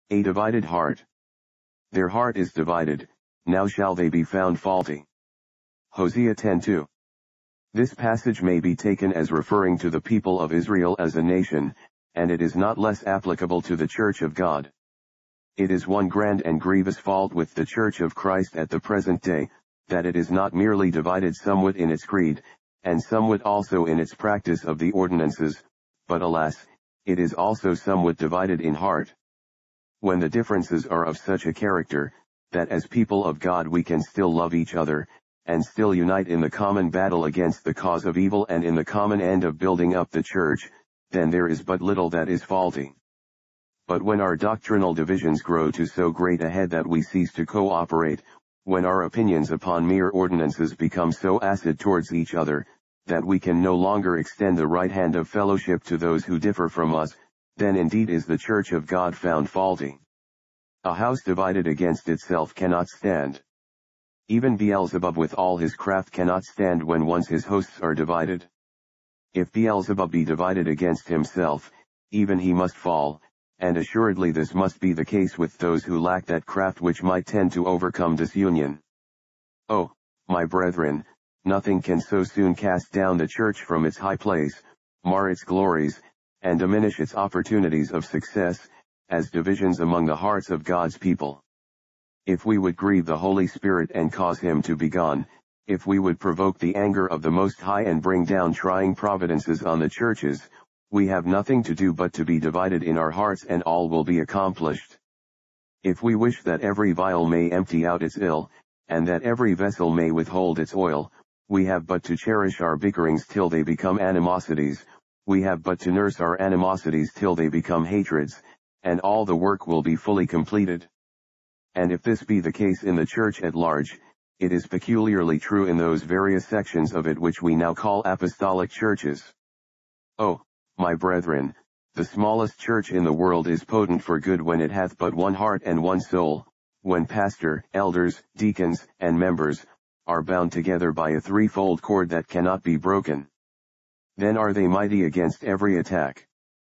A divided heart. Their heart is divided, now shall they be found faulty. Hosea 10:2. This passage may be taken as referring to the people of Israel as a nation, and it is not less applicable to the Church of God. It is one grand and grievous fault with the Church of Christ at the present day, that it is not merely divided somewhat in its creed, and somewhat also in its practice of the ordinances, but alas, it is also somewhat divided in heart. When the differences are of such a character, that as people of God we can still love each other, and still unite in the common battle against the cause of evil and in the common end of building up the church, then there is but little that is faulty. But when our doctrinal divisions grow to so great a head that we cease to cooperate, when our opinions upon mere ordinances become so acid towards each other, that we can no longer extend the right hand of fellowship to those who differ from us, then indeed is the Church of God found faulty. A house divided against itself cannot stand. Even Beelzebub with all his craft cannot stand when once his hosts are divided. If Beelzebub be divided against himself, even he must fall, and assuredly this must be the case with those who lack that craft which might tend to overcome disunion. Oh, my brethren, nothing can so soon cast down the church from its high place, mar its glories, and diminish its opportunities of success, as divisions among the hearts of God's people. If we would grieve the Holy Spirit and cause him to be gone, if we would provoke the anger of the Most High and bring down trying providences on the churches, we have nothing to do but to be divided in our hearts and all will be accomplished. If we wish that every vial may empty out its ill, and that every vessel may withhold its oil, we have but to cherish our bickerings till they become animosities, we have but to nurse our animosities till they become hatreds, and all the work will be fully completed. And if this be the case in the church at large, it is peculiarly true in those various sections of it which we now call apostolic churches. Oh, my brethren, the smallest church in the world is potent for good when it hath but one heart and one soul, when pastor, elders, deacons, and members, are bound together by a threefold cord that cannot be broken. Then are they mighty against every attack.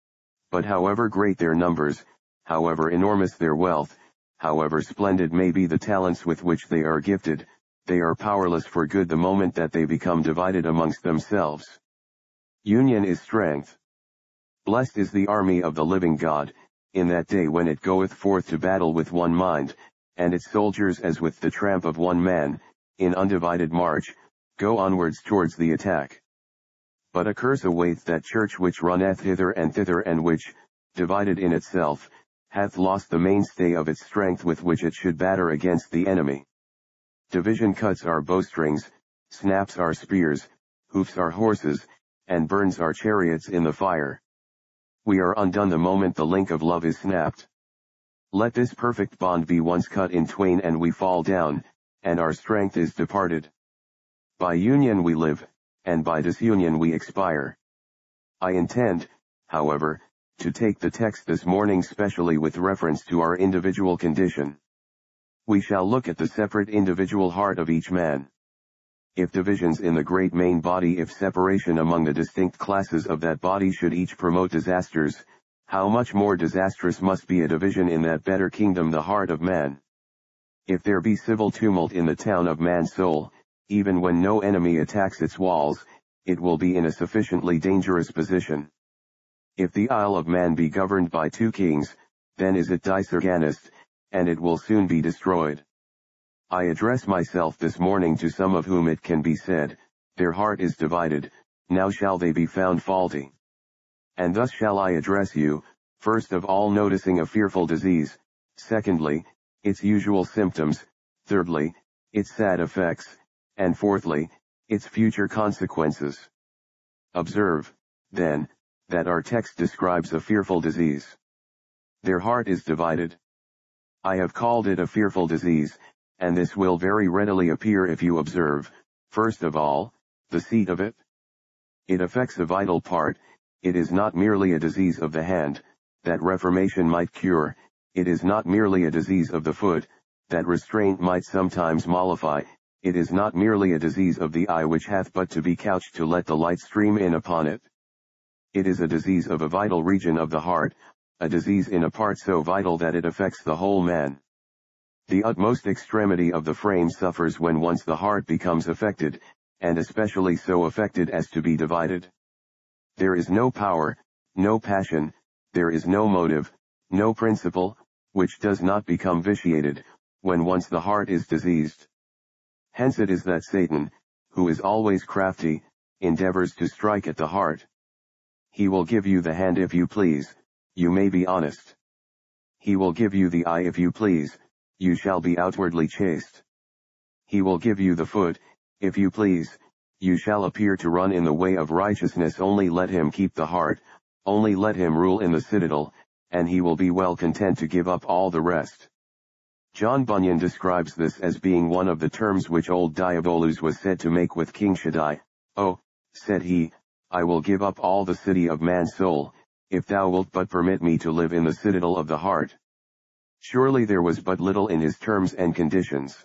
But however great their numbers, however enormous their wealth, however splendid may be the talents with which they are gifted, they are powerless for good the moment that they become divided amongst themselves. Union is strength. Blessed is the army of the living God, in that day when it goeth forth to battle with one mind, and its soldiers as with the tramp of one man, in undivided march, go onwards towards the attack. But a curse awaiteth that church which runneth hither and thither and which, divided in itself, hath lost the mainstay of its strength with which it should batter against the enemy. Division cuts our bowstrings, snaps our spears, hoofs our horses, and burns our chariots in the fire. We are undone the moment the link of love is snapped. Let this perfect bond be once cut in twain and we fall down, and our strength is departed. By union we live, and by disunion we expire. I intend, however, to take the text this morning specially with reference to our individual condition. We shall look at the separate individual heart of each man. If divisions in the great main body, if separation among the distinct classes of that body should each promote disasters, how much more disastrous must be a division in that better kingdom, the heart of man. If there be civil tumult in the town of man's soul, even when no enemy attacks its walls, it will be in a sufficiently dangerous position. If the isle of man be governed by two kings, then is it disorganized, and it will soon be destroyed. I address myself this morning to some of whom it can be said, their heart is divided, now shall they be found faulty. And thus shall I address you, first of all noticing a fearful disease, secondly, its usual symptoms, thirdly, its sad effects, and fourthly, its future consequences. Observe, then, that our text describes a fearful disease. Their heart is divided. I have called it a fearful disease, and this will very readily appear if you observe, first of all, the seat of it. It affects a vital part, it is not merely a disease of the hand, that reformation might cure, it is not merely a disease of the foot, that restraint might sometimes mollify, it is not merely a disease of the eye which hath but to be couched to let the light stream in upon it. It is a disease of a vital region of the heart, a disease in a part so vital that it affects the whole man. The utmost extremity of the frame suffers when once the heart becomes affected, and especially so affected as to be divided. There is no power, no passion, there is no motive, no principle, which does not become vitiated, when once the heart is diseased. Hence it is that Satan, who is always crafty, endeavors to strike at the heart. He will give you the hand if you please, you may be honest. He will give you the eye if you please, you shall be outwardly chaste. He will give you the foot, if you please, you shall appear to run in the way of righteousness. Only let him keep the heart, only let him rule in the citadel, and he will be well content to give up all the rest. John Bunyan describes this as being one of the terms which old Diabolus was said to make with King Shaddai. "Oh," said he, "I will give up all the city of man's soul, if thou wilt but permit me to live in the citadel of the heart." Surely there was but little in his terms and conditions.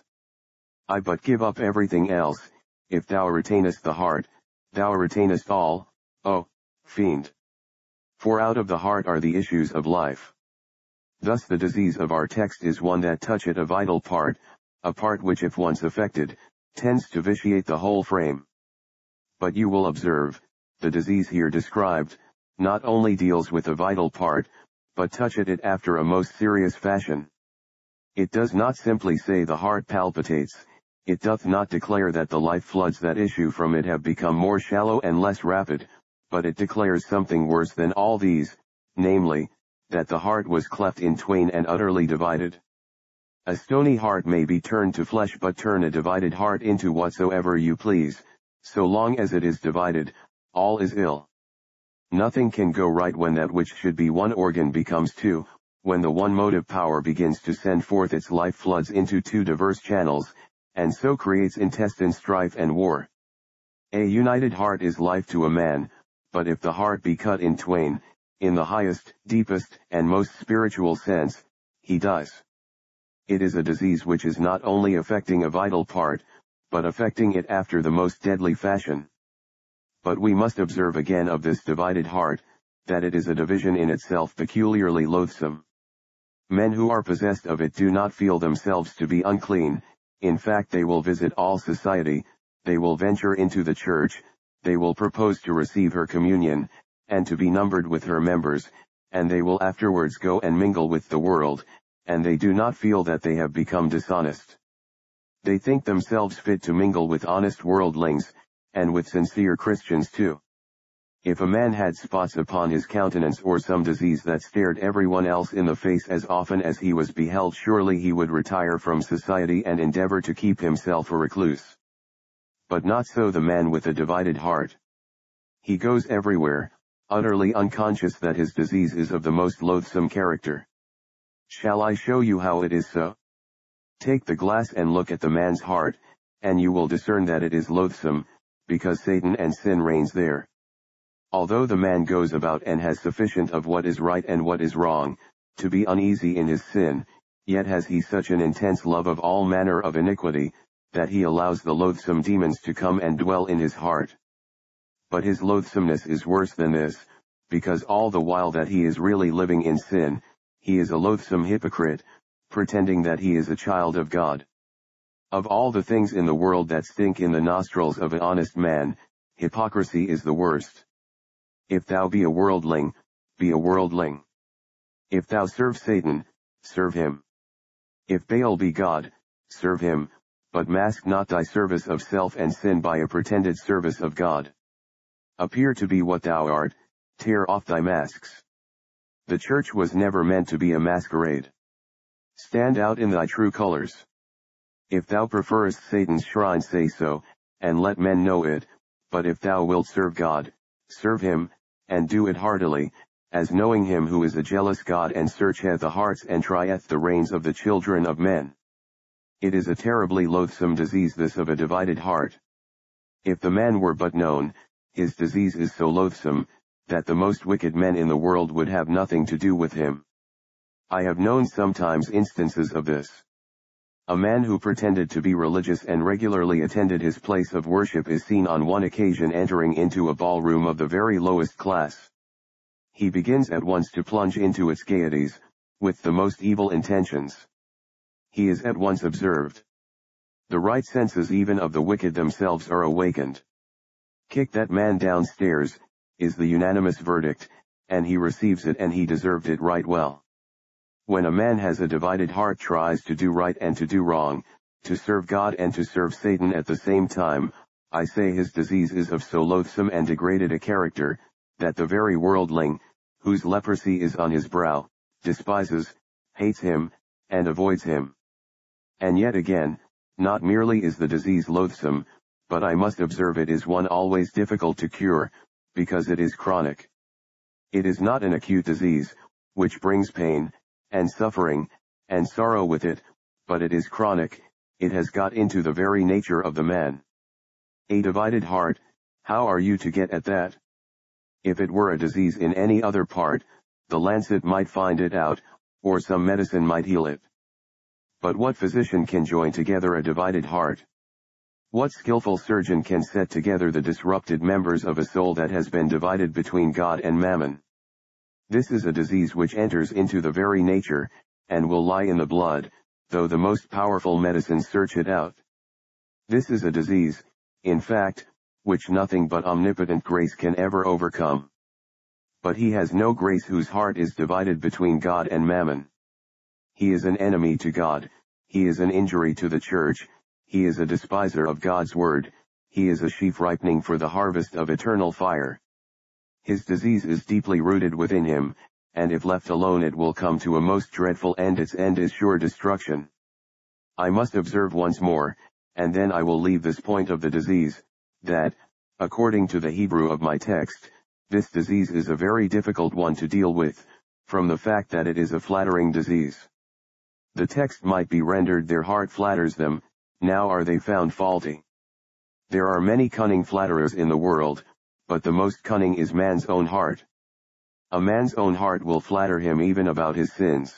"I but give up everything else, if thou retainest the heart, thou retainest all, O fiend. For out of the heart are the issues of life." Thus the disease of our text is one that toucheth a vital part, a part which if once affected, tends to vitiate the whole frame. But you will observe, the disease here described, not only deals with a vital part, but toucheth it after a most serious fashion. It does not simply say the heart palpitates, it doth not declare that the life floods that issue from it have become more shallow and less rapid, but it declares something worse than all these, namely, that the heart was cleft in twain and utterly divided. A stony heart may be turned to flesh, but turn a divided heart into whatsoever you please, so long as it is divided, all is ill. Nothing can go right when that which should be one organ becomes two, when the one motive power begins to send forth its life floods into two diverse channels, and so creates intestine strife and war. A united heart is life to a man, but if the heart be cut in twain, in the highest, deepest, and most spiritual sense, he dies. It is a disease which is not only affecting a vital part, but affecting it after the most deadly fashion. But we must observe again of this divided heart, that it is a division in itself peculiarly loathsome. Men who are possessed of it do not feel themselves to be unclean, in fact they will visit all society, they will venture into the church, they will propose to receive her communion, and to be numbered with her members, and they will afterwards go and mingle with the world, and they do not feel that they have become dishonest. They think themselves fit to mingle with honest worldlings, and with sincere Christians too. If a man had spots upon his countenance or some disease that stared everyone else in the face as often as he was beheld, surely he would retire from society and endeavor to keep himself a recluse. But not so the man with a divided heart. He goes everywhere, utterly unconscious that his disease is of the most loathsome character. Shall I show you how it is so? Take the glass and look at the man's heart, and you will discern that it is loathsome, because Satan and sin reigns there. Although the man goes about and has sufficient of what is right and what is wrong, to be uneasy in his sin, yet has he such an intense love of all manner of iniquity, that he allows the loathsome demons to come and dwell in his heart. But his loathsomeness is worse than this, because all the while that he is really living in sin, he is a loathsome hypocrite, pretending that he is a child of God. Of all the things in the world that stink in the nostrils of an honest man, hypocrisy is the worst. If thou be a worldling, be a worldling. If thou serve Satan, serve him. If Baal be God, serve him, but mask not thy service of self and sin by a pretended service of God. Appear to be what thou art, tear off thy masks. The church was never meant to be a masquerade. Stand out in thy true colors. If thou preferest Satan's shrine, say so, and let men know it, but if thou wilt serve God, serve him, and do it heartily, as knowing him who is a jealous God and searcheth the hearts and trieth the reins of the children of men. It is a terribly loathsome disease, this of a divided heart. If the man were but known, his disease is so loathsome, that the most wicked men in the world would have nothing to do with him. I have known sometimes instances of this. A man who pretended to be religious and regularly attended his place of worship is seen on one occasion entering into a ballroom of the very lowest class. he begins at once to plunge into its gaieties, with the most evil intentions. He is at once observed. The right senses even of the wicked themselves are awakened. "Kick that man downstairs," is the unanimous verdict, and he receives it, and he deserved it right well. When a man has a divided heart, tries to do right and to do wrong, to serve God and to serve Satan at the same time, I say his disease is of so loathsome and degraded a character, that the very worldling, whose leprosy is on his brow, despises, hates him, and avoids him. And yet again, not merely is the disease loathsome, but I must observe it is one always difficult to cure, because it is chronic. It is not an acute disease, which brings pain, and suffering, and sorrow with it, but it is chronic. It has got into the very nature of the man. A divided heart, how are you to get at that? If it were a disease in any other part, the lancet might find it out, or some medicine might heal it. But what physician can join together a divided heart? What skillful surgeon can set together the disrupted members of a soul that has been divided between God and mammon? This is a disease which enters into the very nature, and will lie in the blood, though the most powerful medicines search it out. This is a disease, in fact, which nothing but omnipotent grace can ever overcome. But he has no grace whose heart is divided between God and mammon. He is an enemy to God, he is an injury to the church, he is a despiser of God's word, he is a sheaf ripening for the harvest of eternal fire. His disease is deeply rooted within him, and if left alone it will come to a most dreadful end. Its end is sure destruction. I must observe once more, and then I will leave this point of the disease, that, according to the Hebrew of my text, this disease is a very difficult one to deal with, from the fact that it is a flattering disease. The text might be rendered, their heart flatters them, now are they found faulty. There are many cunning flatterers in the world, but the most cunning is man's own heart. A man's own heart will flatter him even about his sins.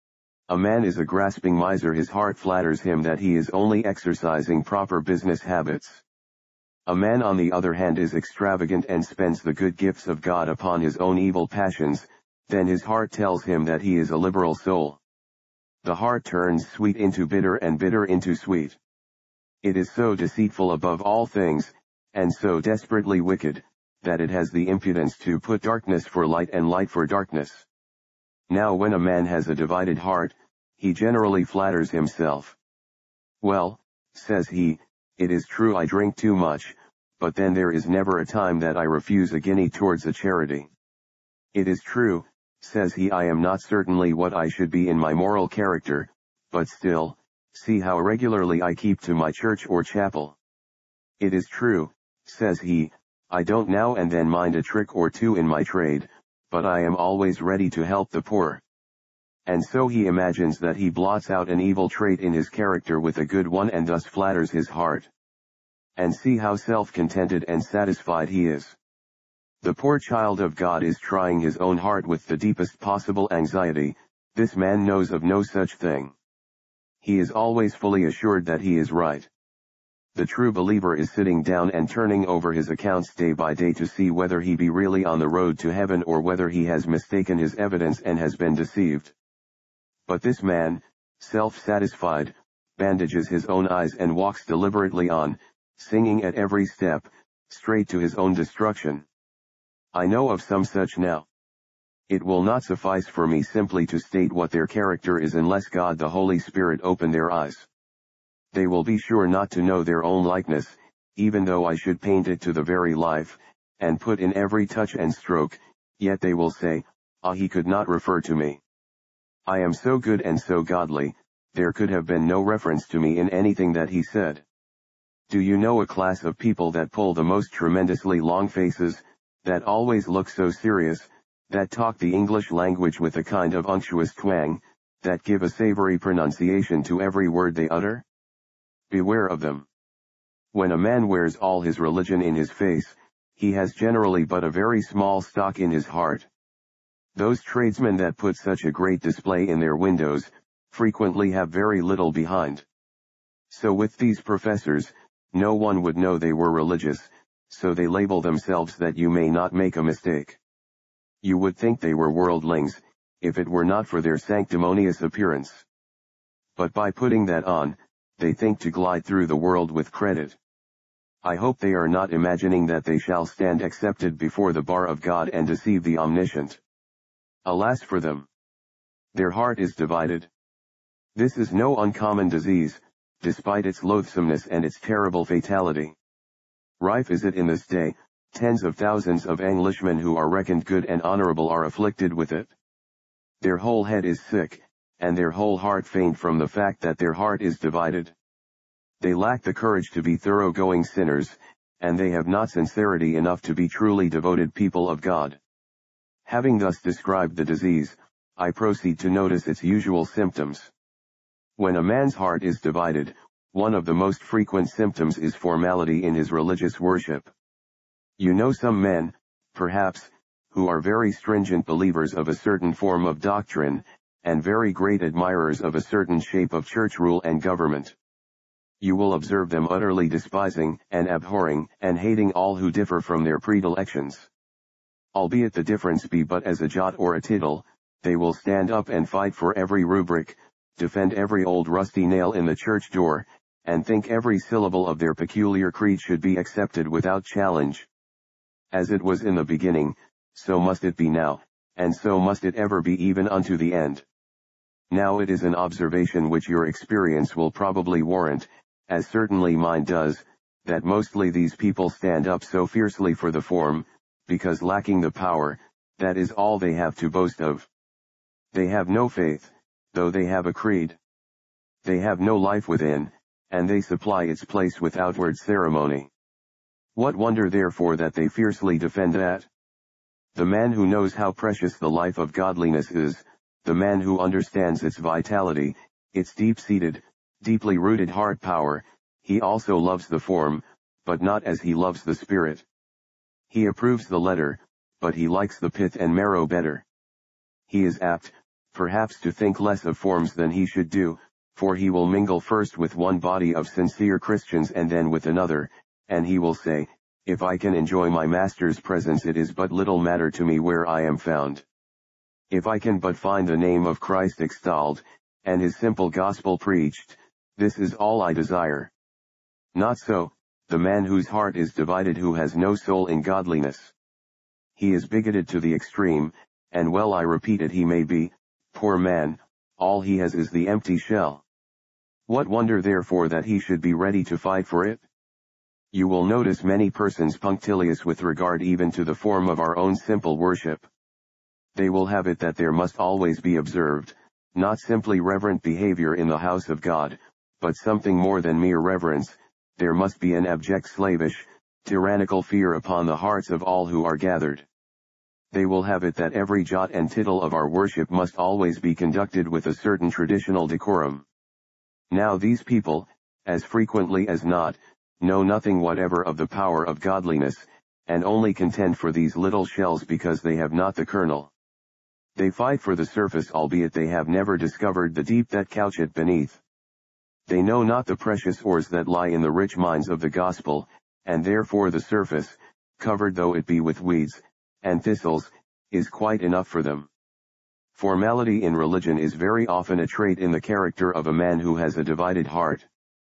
A man is a grasping miser, his heart flatters him that he is only exercising proper business habits. A man on the other hand is extravagant and spends the good gifts of God upon his own evil passions, then his heart tells him that he is a liberal soul. The heart turns sweet into bitter and bitter into sweet. It is so deceitful above all things, and so desperately wicked, that it has the impudence to put darkness for light and light for darkness. Now when a man has a divided heart, he generally flatters himself. Well, says he, it is true I drink too much, but then there is never a time that I refuse a guinea towards a charity. It is true, says he, I am not certainly what I should be in my moral character, but still, see how regularly I keep to my church or chapel. It is true, says he, I don't now and then mind a trick or two in my trade, but I am always ready to help the poor. And so he imagines that he blots out an evil trait in his character with a good one, and thus flatters his heart. And see how self-contented and satisfied he is. The poor child of God is trying his own heart with the deepest possible anxiety. This man knows of no such thing. He is always fully assured that he is right. The true believer is sitting down and turning over his accounts day by day to see whether he be really on the road to heaven or whether he has mistaken his evidence and has been deceived. But this man, self-satisfied, bandages his own eyes and walks deliberately on, singing at every step, straight to his own destruction. I know of some such now. It will not suffice for me simply to state what their character is unless God the Holy Spirit open their eyes. They will be sure not to know their own likeness, even though I should paint it to the very life, and put in every touch and stroke, yet they will say, ah, he could not refer to me. I am so good and so godly, there could have been no reference to me in anything that he said. Do you know a class of people that pull the most tremendously long faces, that always look so serious, that talk the English language with a kind of unctuous twang, that give a savory pronunciation to every word they utter? Beware of them. When a man wears all his religion in his face, he has generally but a very small stock in his heart. Those tradesmen that put such a great display in their windows, frequently have very little behind. So with these professors, no one would know they were religious, so they label themselves that you may not make a mistake. You would think they were worldlings, if it were not for their sanctimonious appearance. But by putting that on, they think to glide through the world with credit. I hope they are not imagining that they shall stand accepted before the bar of God and deceive the Omniscient. Alas for them! Their heart is divided. This is no uncommon disease, despite its loathsomeness and its terrible fatality. Rife is it in this day, tens of thousands of Englishmen who are reckoned good and honorable are afflicted with it. Their whole head is sick, and their whole heart faint from the fact that their heart is divided. They lack the courage to be thoroughgoing sinners, and they have not sincerity enough to be truly devoted people of God. Having thus described the disease, I proceed to notice its usual symptoms. When a man's heart is divided, one of the most frequent symptoms is formality in his religious worship. You know some men, perhaps, who are very stringent believers of a certain form of doctrine, and very great admirers of a certain shape of church rule and government. You will observe them utterly despising, and abhorring, and hating all who differ from their predilections. Albeit the difference be but as a jot or a tittle, they will stand up and fight for every rubric, defend every old rusty nail in the church door, and think every syllable of their peculiar creed should be accepted without challenge. As it was in the beginning, so must it be now, and so must it ever be even unto the end. Now it is an observation which your experience will probably warrant, as certainly mine does, that mostly these people stand up so fiercely for the form, because lacking the power, that is all they have to boast of. They have no faith, though they have a creed. They have no life within, and they supply its place with outward ceremony. What wonder therefore that they fiercely defend that? The man who knows how precious the life of godliness is, the man who understands its vitality, its deep-seated, deeply rooted heart power, he also loves the form, but not as he loves the spirit. He approves the letter, but he likes the pith and marrow better. He is apt, perhaps, to think less of forms than he should do, for he will mingle first with one body of sincere Christians and then with another, and he will say, if I can enjoy my Master's presence it is but little matter to me where I am found. If I can but find the name of Christ extolled, and his simple gospel preached, this is all I desire. Not so, the man whose heart is divided, who has no soul in godliness. He is bigoted to the extreme, and well I repeat it he may be, poor man, all he has is the empty shell. What wonder therefore that he should be ready to fight for it? You will notice many persons punctilious with regard even to the form of our own simple worship. They will have it that there must always be observed, not simply reverent behavior in the house of God, but something more than mere reverence. There must be an abject slavish, tyrannical fear upon the hearts of all who are gathered. They will have it that every jot and tittle of our worship must always be conducted with a certain traditional decorum. Now these people, as frequently as not, know nothing whatever of the power of godliness, and only contend for these little shells because they have not the kernel. They fight for the surface, albeit they have never discovered the deep that couch it beneath. They know not the precious ores that lie in the rich mines of the gospel, and therefore the surface, covered though it be with weeds and thistles, is quite enough for them. Formality in religion is very often a trait in the character of a man who has a divided heart.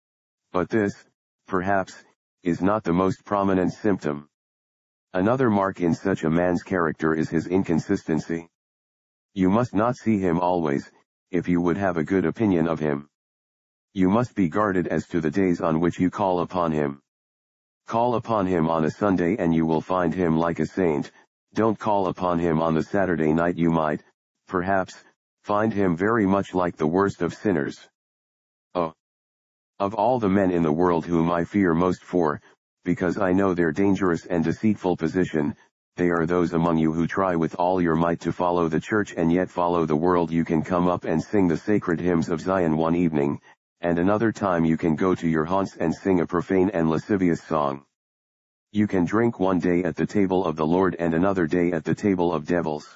But this, perhaps, is not the most prominent symptom. Another mark in such a man's character is his inconsistency. You must not see him always, if you would have a good opinion of him. You must be guarded as to the days on which you call upon him. Call upon him on a Sunday and you will find him like a saint. Don't call upon him on the Saturday night, you might, perhaps, find him very much like the worst of sinners. Oh! Of all the men in the world whom I fear most for, because I know their dangerous and deceitful position, they are those among you who try with all your might to follow the church and yet follow the world. You can come up and sing the sacred hymns of Zion one evening, and another time you can go to your haunts and sing a profane and lascivious song. You can drink one day at the table of the Lord and another day at the table of devils.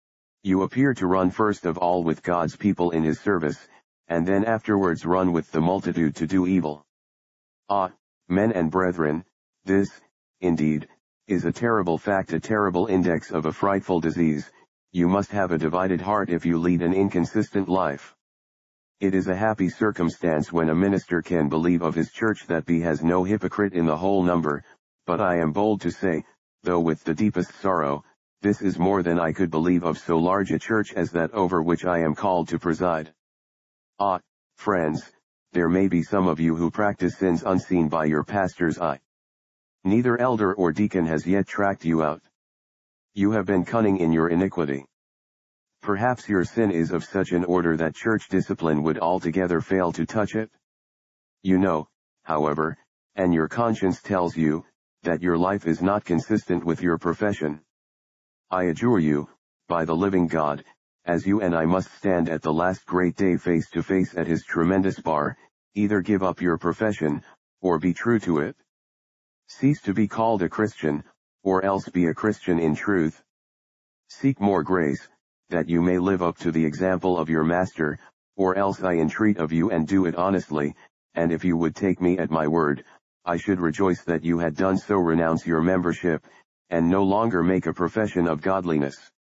You appear to run first of all with God's people in his service, and then afterwards run with the multitude to do evil. Ah, men and brethren, this, indeed, is a terrible fact, a terrible index of a frightful disease. You must have a divided heart if you lead an inconsistent life. It is a happy circumstance when a minister can believe of his church that he has no hypocrite in the whole number, but I am bold to say, though with the deepest sorrow, this is more than I could believe of so large a church as that over which I am called to preside. Ah, friends, there may be some of you who practice sins unseen by your pastor's eye. Neither elder or deacon has yet tracked you out. You have been cunning in your iniquity. Perhaps your sin is of such an order that church discipline would altogether fail to touch it. You know, however, and your conscience tells you, that your life is not consistent with your profession. I adjure you, by the living God, as you and I must stand at the last great day face to face at his tremendous bar, either give up your profession, or be true to it. Cease to be called a Christian, or else be a Christian in truth. Seek more grace, that you may live up to the example of your Master, or else I entreat of you and do it honestly, and if you would take me at my word, I should rejoice that you had done so. Renounce your membership, and no longer make a profession of godliness.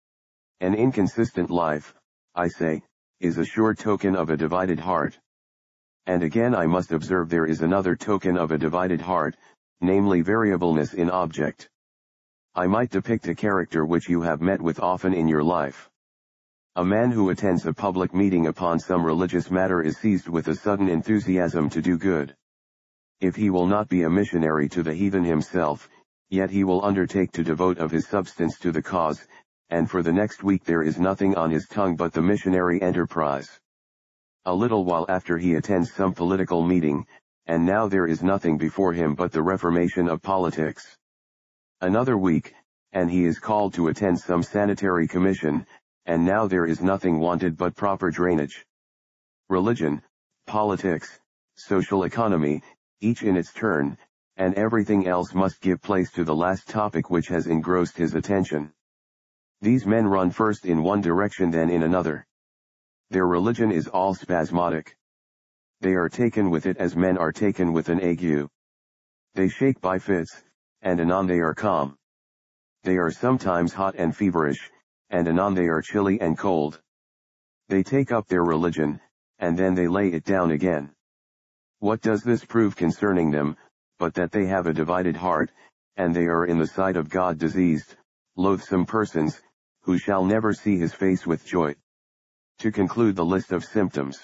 An inconsistent life, I say, is a sure token of a divided heart. And again I must observe there is another token of a divided heart, namely variableness in object. I might depict a character which you have met with often in your life. A man who attends a public meeting upon some religious matter is seized with a sudden enthusiasm to do good. If he will not be a missionary to the heathen himself, yet he will undertake to devote of his substance to the cause, and for the next week there is nothing on his tongue but the missionary enterprise. A little while after he attends some political meeting, and now there is nothing before him but the reformation of politics. Another week, and he is called to attend some sanitary commission, and now there is nothing wanted but proper drainage. Religion, politics, social economy, each in its turn, and everything else must give place to the last topic which has engrossed his attention. These men run first in one direction then in another. Their religion is all spasmodic. They are taken with it as men are taken with an ague. They shake by fits, and anon they are calm. They are sometimes hot and feverish, and anon they are chilly and cold. They take up their religion, and then they lay it down again. What does this prove concerning them, but that they have a divided heart, and they are in the sight of God diseased, loathsome persons, who shall never see his face with joy. To conclude the list of symptoms.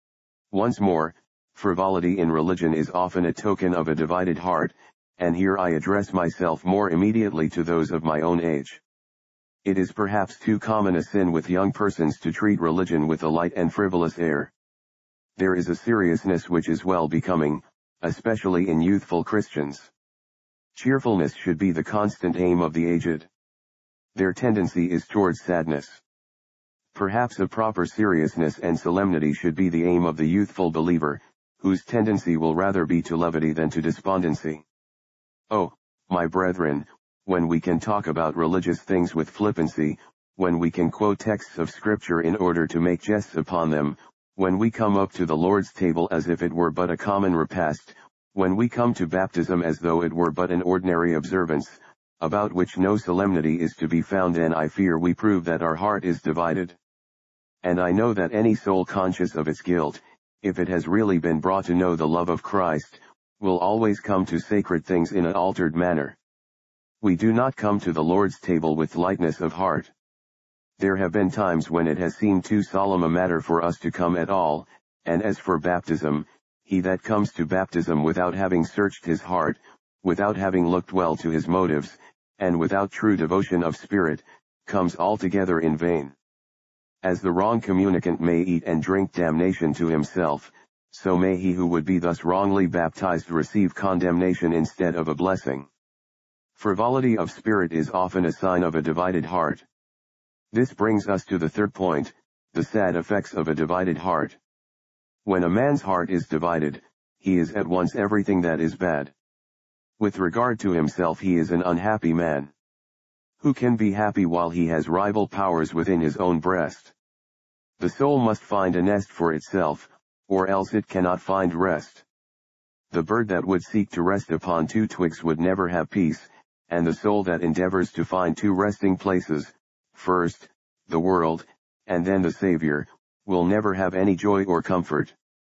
Once more, frivolity in religion is often a token of a divided heart, and here I address myself more immediately to those of my own age. It is perhaps too common a sin with young persons to treat religion with a light and frivolous air. There is a seriousness which is well becoming, especially in youthful Christians. Cheerfulness should be the constant aim of the aged. Their tendency is towards sadness. Perhaps a proper seriousness and solemnity should be the aim of the youthful believer, whose tendency will rather be to levity than to despondency. Oh, my brethren, when we can talk about religious things with flippancy, when we can quote texts of Scripture in order to make jests upon them, when we come up to the Lord's table as if it were but a common repast, when we come to baptism as though it were but an ordinary observance, about which no solemnity is to be found, then I fear we prove that our heart is divided. And I know that any soul conscious of its guilt, if it has really been brought to know the love of Christ, will always come to sacred things in an altered manner. We do not come to the Lord's table with lightness of heart. There have been times when it has seemed too solemn a matter for us to come at all, and as for baptism, he that comes to baptism without having searched his heart, without having looked well to his motives, and without true devotion of spirit, comes altogether in vain. As the wrong communicant may eat and drink damnation to himself, so may he who would be thus wrongly baptized receive condemnation instead of a blessing. Frivolity of spirit is often a sign of a divided heart. This brings us to the third point, the sad effects of a divided heart. When a man's heart is divided, he is at once everything that is bad. With regard to himself he is an unhappy man. Who can be happy while he has rival powers within his own breast? The soul must find a nest for itself, or else it cannot find rest. The bird that would seek to rest upon two twigs would never have peace, and the soul that endeavors to find two resting places, first, the world, and then the Savior, will never have any joy or comfort.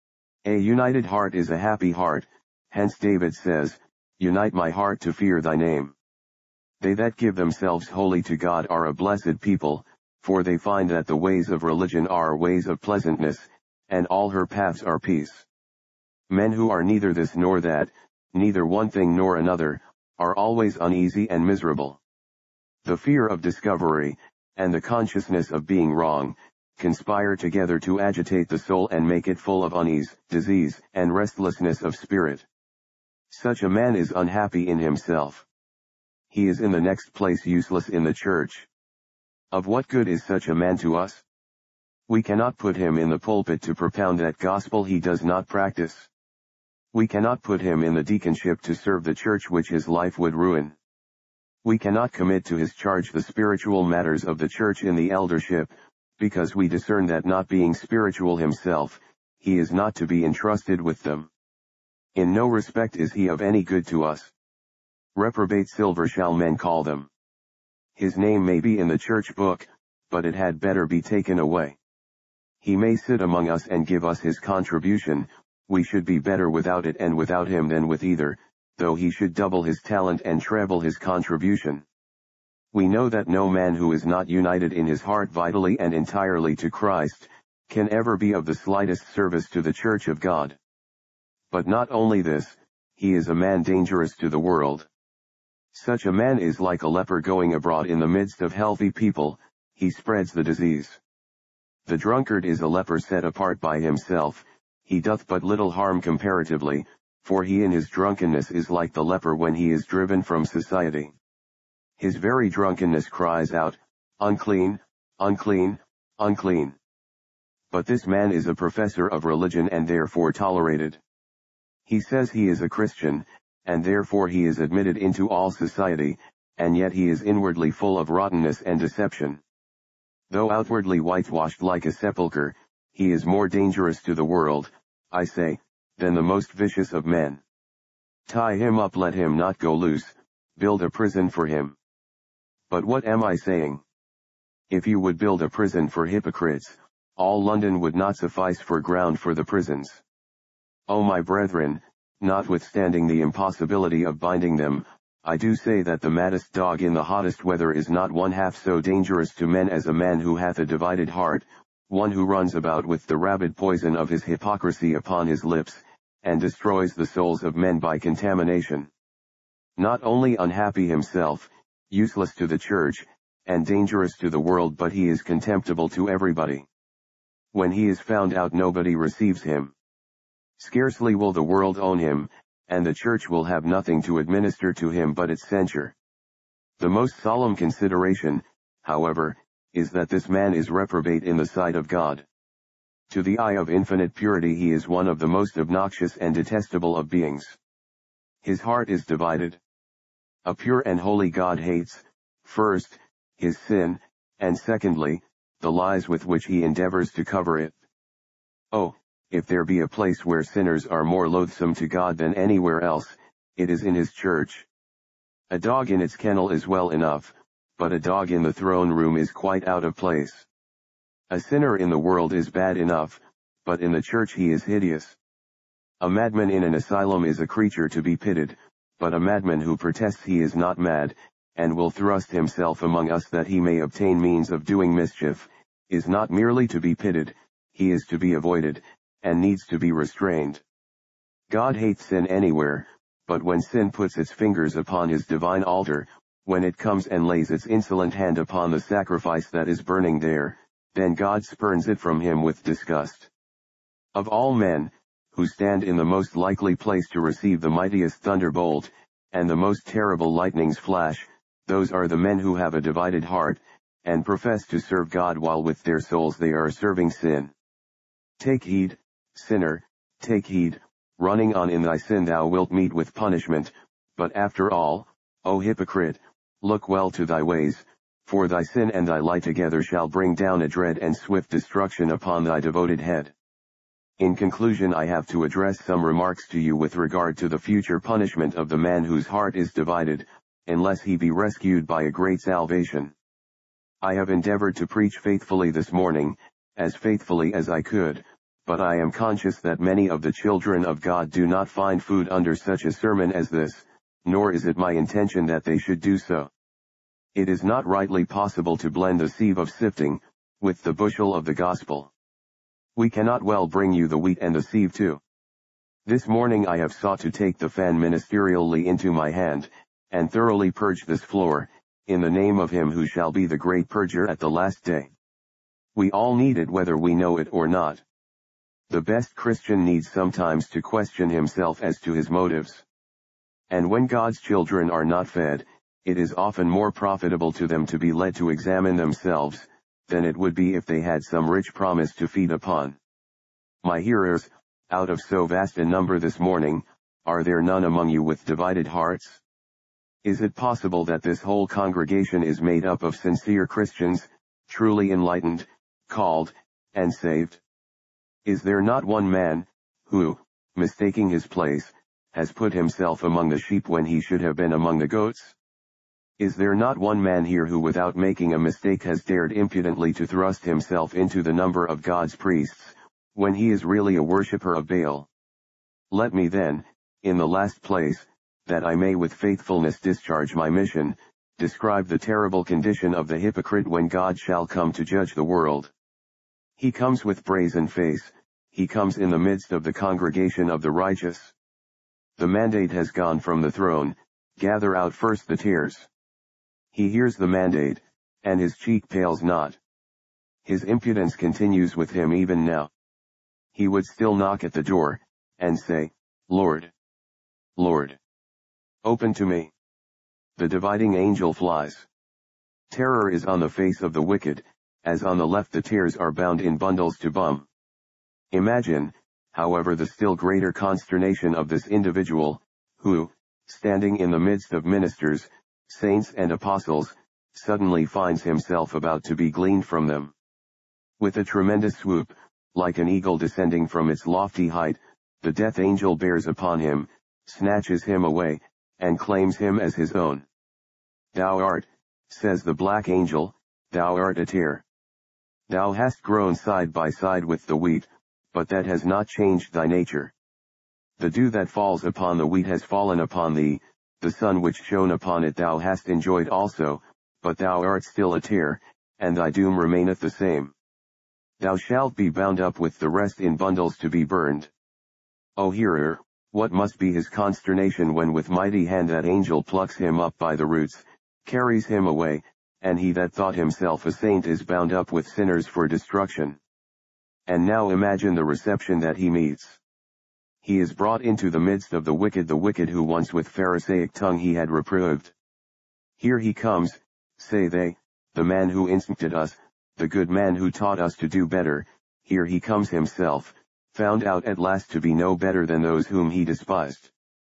A united heart is a happy heart, hence David says, "Unite my heart to fear thy name." They that give themselves wholly to God are a blessed people, for they find that the ways of religion are ways of pleasantness, and all her paths are peace. Men who are neither this nor that, neither one thing nor another, are always uneasy and miserable. The fear of discovery, and the consciousness of being wrong, conspire together to agitate the soul and make it full of unease, disease, and restlessness of spirit. Such a man is unhappy in himself. He is in the next place useless in the church. Of what good is such a man to us? We cannot put him in the pulpit to propound that gospel he does not practice. We cannot put him in the deaconship to serve the church which his life would ruin. We cannot commit to his charge the spiritual matters of the church in the eldership, because we discern that not being spiritual himself, he is not to be entrusted with them. In no respect is he of any good to us. Reprobate silver shall men call them. His name may be in the church book, but it had better be taken away. He may sit among us and give us his contribution, we should be better without it and without him than with either, though he should double his talent and treble his contribution. We know that no man who is not united in his heart vitally and entirely to Christ, can ever be of the slightest service to the church of God. But not only this, he is a man dangerous to the world. Such a man is like a leper going abroad in the midst of healthy people, he spreads the disease. The drunkard is a leper set apart by himself, he doth but little harm comparatively, for he in his drunkenness is like the leper when he is driven from society. His very drunkenness cries out, "Unclean, unclean, unclean." But this man is a professor of religion and therefore tolerated. He says he is a Christian, and therefore he is admitted into all society, and yet he is inwardly full of rottenness and deception. Though outwardly whitewashed like a sepulchre, he is more dangerous to the world, I say, than the most vicious of men. Tie him up, let him not go loose, build a prison for him. But what am I saying? If you would build a prison for hypocrites, all London would not suffice for ground for the prisons. O my brethren, notwithstanding the impossibility of binding them, I do say that the maddest dog in the hottest weather is not one half so dangerous to men as a man who hath a divided heart, one who runs about with the rabid poison of his hypocrisy upon his lips, and destroys the souls of men by contamination. Not only unhappy himself, useless to the church, and dangerous to the world, but he is contemptible to everybody. When he is found out, nobody receives him. Scarcely will the world own him, and the church will have nothing to administer to him but its censure. The most solemn consideration, however, is that this man is reprobate in the sight of God. To the eye of infinite purity he is one of the most obnoxious and detestable of beings. His heart is divided. A pure and holy God hates, first, his sin, and secondly, the lies with which he endeavors to cover it. Oh, if there be a place where sinners are more loathsome to God than anywhere else, it is in his church. A dog in its kennel is well enough, but a dog in the throne room is quite out of place. A sinner in the world is bad enough, but in the church he is hideous. A madman in an asylum is a creature to be pitied, but a madman who protests he is not mad, and will thrust himself among us that he may obtain means of doing mischief, is not merely to be pitied, he is to be avoided, and needs to be restrained. God hates sin anywhere, but when sin puts its fingers upon his divine altar, when it comes and lays its insolent hand upon the sacrifice that is burning there, then God spurns it from him with disgust. Of all men, who stand in the most likely place to receive the mightiest thunderbolt, and the most terrible lightning's flash, those are the men who have a divided heart, and profess to serve God while with their souls they are serving sin. Take heed, sinner, take heed, running on in thy sin thou wilt meet with punishment, but after all, O hypocrite, look well to thy ways, for thy sin and thy lie together shall bring down a dread and swift destruction upon thy devoted head. In conclusion, I have to address some remarks to you with regard to the future punishment of the man whose heart is divided, unless he be rescued by a great salvation. I have endeavored to preach faithfully this morning, as faithfully as I could, but I am conscious that many of the children of God do not find food under such a sermon as this, nor is it my intention that they should do so. It is not rightly possible to blend the sieve of sifting, with the bushel of the gospel. We cannot well bring you the wheat and the sieve too. This morning I have sought to take the fan ministerially into my hand, and thoroughly purge this floor, in the name of him who shall be the great purger at the last day. We all need it whether we know it or not. The best Christian needs sometimes to question himself as to his motives. And when God's children are not fed, it is often more profitable to them to be led to examine themselves, than it would be if they had some rich promise to feed upon. My hearers, out of so vast a number this morning, are there none among you with divided hearts? Is it possible that this whole congregation is made up of sincere Christians, truly enlightened, called, and saved? Is there not one man, who, mistaking his place, has put himself among the sheep when he should have been among the goats? Is there not one man here who without making a mistake has dared impudently to thrust himself into the number of God's priests, when he is really a worshipper of Baal? Let me then, in the last place, that I may with faithfulness discharge my mission, describe the terrible condition of the hypocrite when God shall come to judge the world. He comes with brazen face, he comes in the midst of the congregation of the righteous. The mandate has gone from the throne, gather out first the tares. He hears the mandate, and his cheek pales not. His impudence continues with him even now. He would still knock at the door, and say, Lord, Lord, open to me. The dividing angel flies. Terror is on the face of the wicked, as on the left the tares are bound in bundles to bum. Imagine, however, the still greater consternation of this individual, who, standing in the midst of ministers, saints and apostles, suddenly finds himself about to be gleaned from them. With a tremendous swoop, like an eagle descending from its lofty height, the death angel bears upon him, snatches him away, and claims him as his own. Thou art, says the black angel, thou art a tare. Thou hast grown side by side with the wheat, but that has not changed thy nature. The dew that falls upon the wheat has fallen upon thee, the sun which shone upon it thou hast enjoyed also, but thou art still a tare, and thy doom remaineth the same. Thou shalt be bound up with the rest in bundles to be burned. O hearer, what must be his consternation when with mighty hand that angel plucks him up by the roots, carries him away, and he that thought himself a saint is bound up with sinners for destruction. And now imagine the reception that he meets. He is brought into the midst of the wicked who once with Pharisaic tongue he had reproved. Here he comes, say they, the man who instructed us, the good man who taught us to do better, here he comes himself, found out at last to be no better than those whom he despised.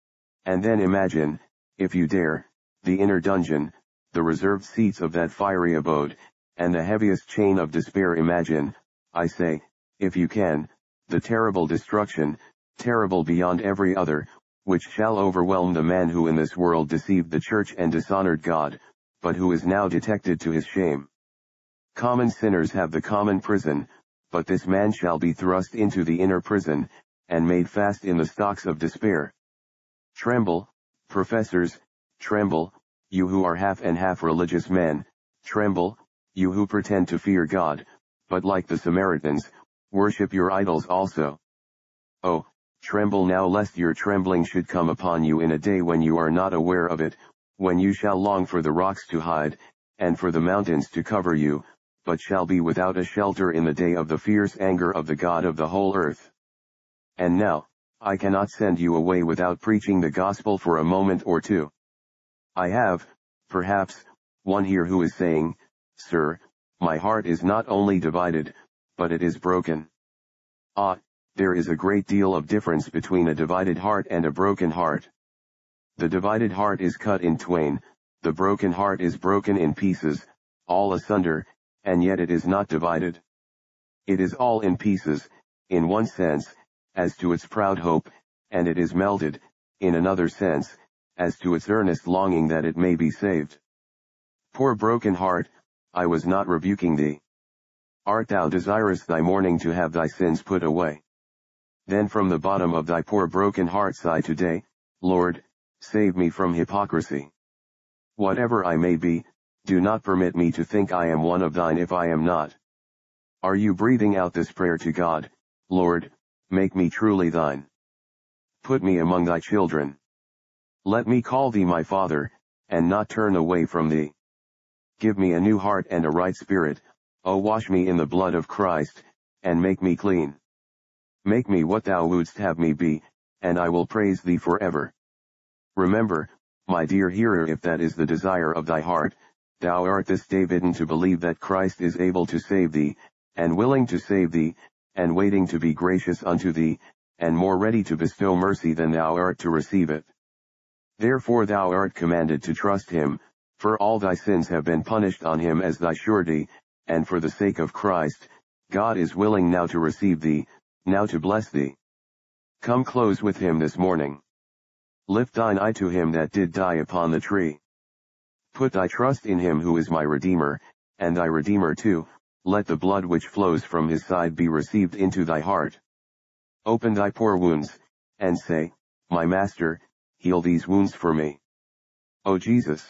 And then imagine, if you dare, the inner dungeon, the reserved seats of that fiery abode, and the heaviest chain of despair. Imagine, I say, if you can, the terrible destruction, terrible beyond every other, which shall overwhelm the man who in this world deceived the church and dishonored God, but who is now detected to his shame. Common sinners have the common prison, but this man shall be thrust into the inner prison, and made fast in the stocks of despair. Tremble, professors, tremble, you who are half and half religious men, tremble, you who pretend to fear God, but like the Samaritans, worship your idols also. Oh, tremble now lest your trembling should come upon you in a day when you are not aware of it, when you shall long for the rocks to hide, and for the mountains to cover you, but shall be without a shelter in the day of the fierce anger of the God of the whole earth. And now, I cannot send you away without preaching the gospel for a moment or two. I have, perhaps, one here who is saying, Sir, my heart is not only divided, but it is broken. Ah, there is a great deal of difference between a divided heart and a broken heart. The divided heart is cut in twain, the broken heart is broken in pieces, all asunder, and yet it is not divided. It is all in pieces, in one sense, as to its proud hope, and it is melted, in another sense, as to its earnest longing that it may be saved. Poor broken heart, I was not rebuking thee. Art thou desirous thy mourning to have thy sins put away? Then from the bottom of thy poor broken heart sigh today, Lord, save me from hypocrisy. Whatever I may be, do not permit me to think I am one of thine if I am not. Are you breathing out this prayer to God, Lord, make me truly thine. Put me among thy children. Let me call thee my Father, and not turn away from thee. Give me a new heart and a right spirit, O wash me in the blood of Christ, and make me clean. Make me what thou wouldst have me be, and I will praise thee forever. Remember, my dear hearer, if that is the desire of thy heart, thou art this day bidden to believe that Christ is able to save thee, and willing to save thee, and waiting to be gracious unto thee, and more ready to bestow mercy than thou art to receive it. Therefore thou art commanded to trust him, for all thy sins have been punished on him as thy surety, and for the sake of Christ, God is willing now to receive thee, now to bless thee. Come close with him this morning. Lift thine eye to him that did die upon the tree. Put thy trust in him who is my Redeemer, and thy Redeemer too, let the blood which flows from his side be received into thy heart. Open thy poor wounds, and say, my Master, heal these wounds for me. O Jesus!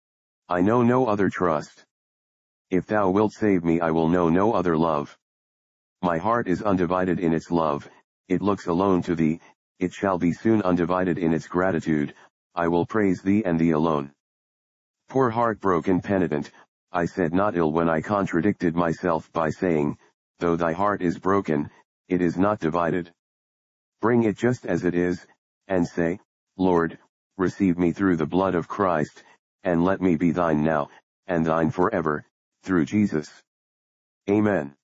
I know no other trust. If thou wilt save me, I will know no other love. My heart is undivided in its love, it looks alone to thee, it shall be soon undivided in its gratitude, I will praise thee and thee alone. Poor heart-broken penitent, I said not ill when I contradicted myself by saying, though thy heart is broken, it is not divided. Bring it just as it is, and say, Lord, receive me through the blood of Christ, and let me be thine now, and thine forever, through Jesus. Amen.